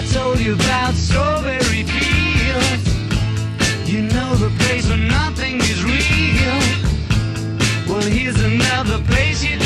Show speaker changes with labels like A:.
A: I told you about Strawberry Fields. You know the place where nothing is real. Well, here's another place you